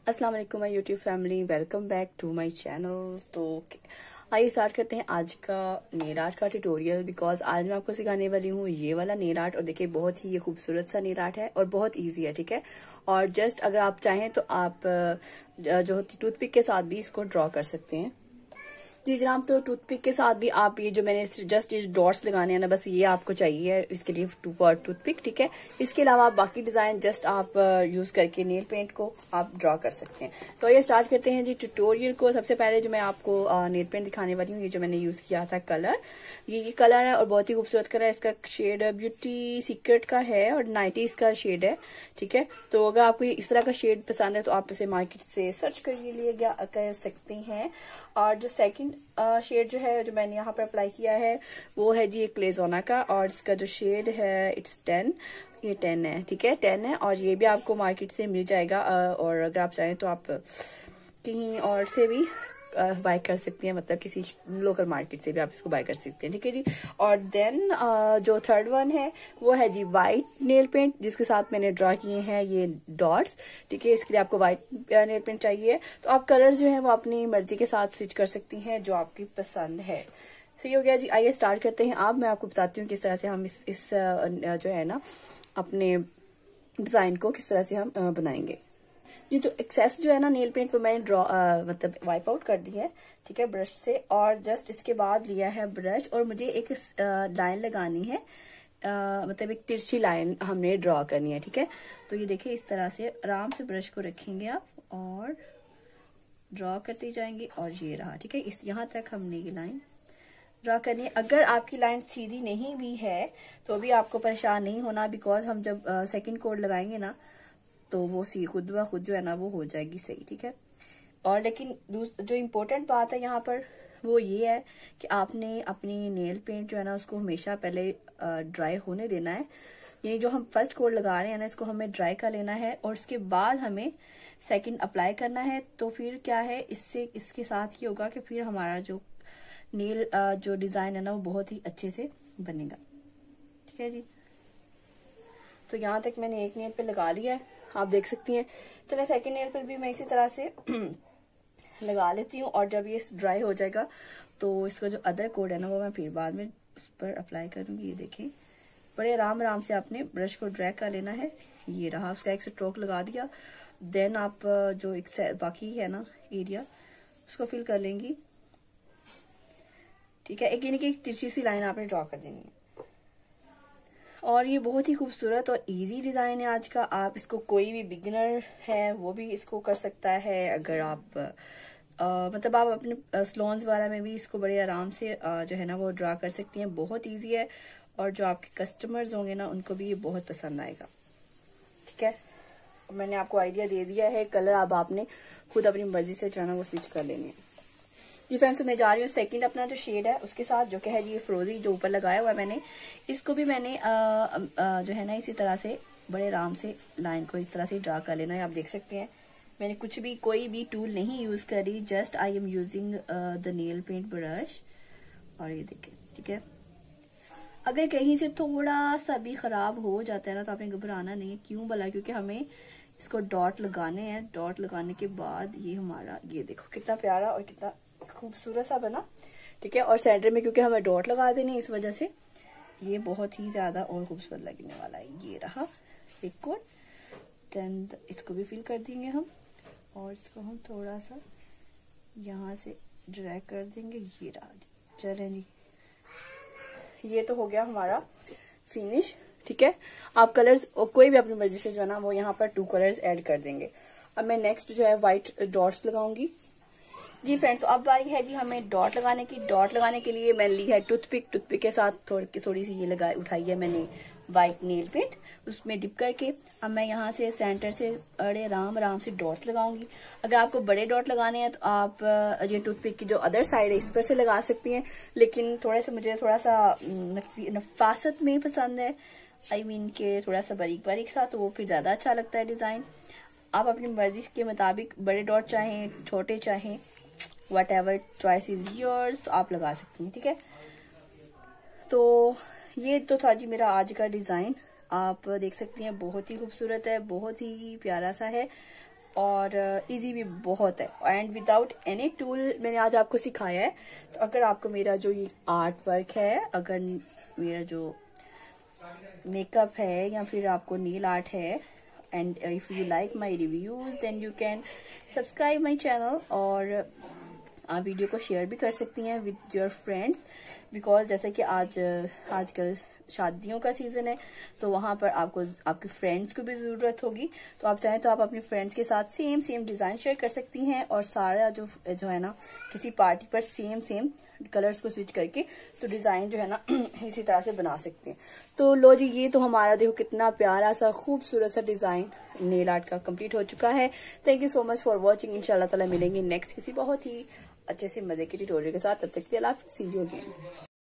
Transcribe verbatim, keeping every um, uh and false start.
अस्सलाम वालेकुम my YouTube family, welcome back to my channel. तो आइए स्टार्ट करते हैं आज का नेल आर्ट का ट्यूटोरियल। बिकॉज आज मैं आपको सिखाने वाली हूँ ये वाला नेल आर्ट। और देखिए बहुत ही ये खूबसूरत सा नेल आर्ट है और बहुत इजी है, ठीक है। और जस्ट अगर आप चाहें तो आप जो होती टूथपिक के साथ भी इसको ड्रॉ कर सकते हैं। जी जनाब, तो टूथपिक के साथ भी आप ये जो मैंने जस्ट ये डॉट्स लगाने हैं ना, बस ये आपको चाहिए इसके लिए टू फॉर टूथपिक, ठीक है। इसके अलावा आप बाकी डिजाइन जस्ट आप यूज करके नेल पेंट को आप ड्रॉ कर सकते हैं। तो ये स्टार्ट करते हैं जी ट्यूटोरियल को। सबसे पहले जो मैं आपको नेल पेंट दिखाने वाली हूँ, ये जो मैंने यूज किया था कलर, ये ये कलर है और बहुत ही खूबसूरत कलर है। इसका शेड ब्यूटी सीक्रेट का है और नाइटीज का शेड है, ठीक है। तो अगर आपको इस तरह का शेड पसंद है तो आप इसे मार्केट से सर्च कर लिए कर सकते हैं। और जो सेकंड शेड जो है जो मैंने यहाँ पर अप्लाई किया है वो है जी एक क्लेजोना का, और इसका जो शेड है इट्स टेन, ये टेन है, ठीक है, टेन है। और ये भी आपको मार्केट से मिल जाएगा, और अगर आप चाहें तो आप कहीं और से भी बाय कर सकती हैं, मतलब किसी लोकल मार्केट से भी आप इसको बाय कर सकते हैं, ठीक है जी। और देन जो थर्ड वन है वो है जी वाइट नेल पेंट, जिसके साथ मैंने ड्रॉ किए हैं ये डॉट्स, ठीक है। इसके लिए आपको वाइट नेल पेंट चाहिए। तो आप कलर जो है वो अपनी मर्जी के साथ स्विच कर सकती हैं जो आपकी पसंद है। सही हो गया जी, आइए स्टार्ट करते हैं। अब मैं आपको बताती हूँ किस तरह से हम इस, इस जो है ना अपने डिजाइन को किस तरह से हम बनाएंगे। ये तो एक्सेस जो है ना नेल पेंट वो मैंने ड्रॉ मतलब वाइप आउट कर दी है, ठीक है, ब्रश से। और जस्ट इसके बाद लिया है ब्रश और मुझे एक लाइन लगानी है, आ, मतलब एक तिरछी लाइन हमने ड्रॉ करनी है, ठीक है। तो ये देखिए इस तरह से आराम से ब्रश को रखेंगे आप और ड्रॉ करते जाएंगे, और ये रहा, ठीक है। इस यहाँ तक हमने ये लाइन ड्रॉ करनी है। अगर आपकी लाइन सीधी नहीं भी है तो भी आपको परेशान नहीं होना, बिकॉज हम जब सेकेंड कोड लगाएंगे ना तो वो सी खुद ब खुद जो है ना वो हो जाएगी सही, ठीक है। और लेकिन जो इम्पोर्टेंट बात है यहाँ पर वो ये है कि आपने अपनी नेल पेंट जो है ना उसको हमेशा पहले ड्राई होने देना है। यानी जो हम फर्स्ट कोड लगा रहे हैं ना इसको हमें ड्राई कर लेना है और उसके बाद हमें सेकंड अप्लाई करना है। तो फिर क्या है, इससे इसके साथ ये होगा कि फिर हमारा जो नेल जो डिजाइन है ना वो बहुत ही अच्छे से बनेगा, ठीक है जी। तो यहाँ तक मैंने एक नेल पे लगा लिया है, आप देख सकती हैं। चले सेकंड नेल पर भी मैं इसी तरह से लगा लेती हूँ, और जब ये ड्राई हो जाएगा तो इसका जो अदर कोड है ना वो मैं फिर बाद में उस पर अप्लाई करूंगी। ये देखें बड़े आराम आराम से आपने ब्रश को ड्रैग कर लेना है। ये रहा, उसका एक स्ट्रोक लगा दिया। देन आप जो एक बाकी है ना एरिया उसको फिल कर लेंगी, ठीक है। एक यानी कि एक तिरछी सी लाइन आपने ड्रॉ कर देनी है। और ये बहुत ही खूबसूरत और इजी डिजाइन है आज का। आप इसको कोई भी बिगिनर है वो भी इसको कर सकता है। अगर आप आ, मतलब आप अपने स्लोन्स वाला में भी इसको बड़े आराम से आ, जो है ना वो ड्रा कर सकती हैं। बहुत इजी है और जो आपके कस्टमर्स होंगे ना उनको भी ये बहुत पसंद आएगा, ठीक है। मैंने आपको आइडिया दे दिया है। कलर अब आपने खुद अपनी मर्जी से जो है ना वो स्विच कर लेने हैं। जी फ्रेंड्स, तो मैं जा रही हूँ सेकंड अपना जो शेड है उसके साथ, जो कि है ये फ्रोजी जो ऊपर लगाया हुआ है मैंने, इसको भी मैंने आ, आ, जो है ना इसी तरह से बड़े आराम से लाइन को इस तरह से ड्रा कर लेना है। आप देख सकते हैं मैंने कुछ भी कोई भी टूल नहीं यूज करी, just I am using the nail paint brush. और ये देखें, ठीक है। अगर कहीं से थोड़ा सा भी खराब हो जाता है ना तो आपने घबराना नहीं है। क्यों भला? क्योंकि हमें इसको डॉट लगाने हैं। डॉट लगाने के बाद ये हमारा ये देखो कितना प्यारा और कितना खूबसूरत सा बना, ठीक है। और सेंटर में क्योंकि हमें डॉट लगा देनी इस वजह से ये बहुत ही ज्यादा और खूबसूरत लगने वाला है। ये रहा एक कोड। देन इसको भी फिल कर देंगे हम, और इसको हम थोड़ा सा यहाँ से ड्रैग कर देंगे। ये रहा जी, चलें जी, ये तो हो गया हमारा फिनिश, ठीक है। आप कलर्स कोई भी अपनी मर्जी से जो है ना वो यहाँ पर टू कलर्स ऐड कर देंगे। अब मैं नेक्स्ट जो है व्हाइट डॉट्स लगाऊंगी। जी फ्रेंड्स, तो अब बारी है जी हमें डॉट लगाने की। डॉट लगाने के लिए मैंने ली है टूथपिक। टूथपिक के साथ थोड़ी थोड़ी सी ये लगा उठाई है मैंने वाइट नेल पेंट, उसमें डिप करके अब मैं यहाँ से सेंटर से बड़े आराम आराम से डॉट्स लगाऊंगी। अगर आपको बड़े डॉट लगाने हैं तो आप ये टूथपिक की जो अदर साइड है इस पर से लगा सकती हैं, लेकिन थोड़े से मुझे थोड़ा सा नफासत में पसंद है, आई मीन के थोड़ा सा बारीक बारीक सा, तो वो फिर ज्यादा अच्छा लगता है डिजाइन। आप अपनी मर्जी के मुताबिक बड़े डॉट चाहें छोटे चाहें, whatever choice is yours, आप लगा सकती हैं, ठीक है। तो ये तो था जी मेरा आज का डिजाइन। आप देख सकती हैं बहुत ही खूबसूरत है, बहुत ही प्यारा सा है। और इजी भी बहुत है एंड विदाउट एनी टूल मैंने आज आपको सिखाया है। तो अगर आपको मेरा जो ये आर्ट वर्क है, अगर मेरा जो मेकअप है या फिर आपको नील आर्ट है, and if you like my reviews then you can subscribe my channel, और आप वीडियो को शेयर भी कर सकती हैं विद योर फ्रेंड्स, बिकॉज जैसे कि आज आजकल शादियों का सीजन है, तो वहां पर आपको आपके फ्रेंड्स को भी जरूरत होगी। तो आप चाहें तो आप अपने फ्रेंड्स के साथ सेम सेम डिजाइन शेयर कर सकती हैं, और सारा जो जो है ना किसी पार्टी पर सेम सेम कलर्स को स्विच करके तो डिजाइन जो है ना इसी तरह से बना सकते हैं। तो लो जी, ये तो हमारा देखो कितना प्यारा सा खूबसूरत सा डिजाइन नेल आर्ट का कंप्लीट हो चुका है। Thank you so much for watching. इंशाल्लाह ताला मिलेंगे नेक्स्ट किसी बहुत ही अच्छे से मजे के ट्यूटोरियल के साथ। तब तक के लिए अल्लाह हाफिज़, सी यू अगेन।